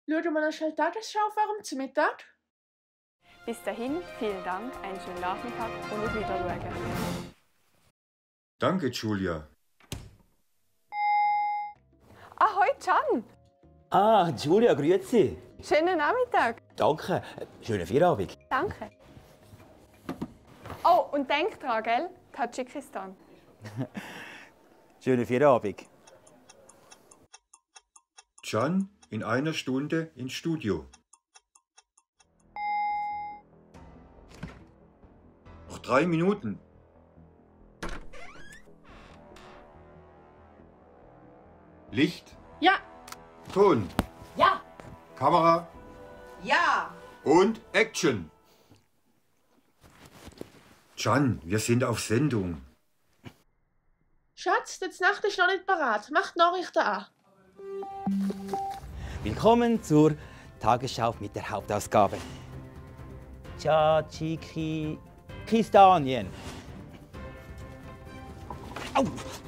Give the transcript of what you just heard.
Schauen wir noch schnell die Tagesschau vor dem Mittag? Bis dahin, vielen Dank, einen schönen Nachmittag und auf Wiedersehen. Danke, Julia. Ahoi, Can! Ah, Julia, grüezi. Schönen Nachmittag. Danke. Schönen Feierabend. Danke. Oh, und denk dran, gell? Tadschikistan. Schönen Feierabend. Can, in einer Stunde ins Studio. Noch 3 Minuten. Licht, Ja. Ton, Ja. Kamera Ja. und Action. Can, wir sind auf Sendung. Schatz, die Nacht ist noch nicht parat. Mach die Nachrichten an. Willkommen zur Tagesschau mit der Hauptausgabe. Tadschikistan. Au!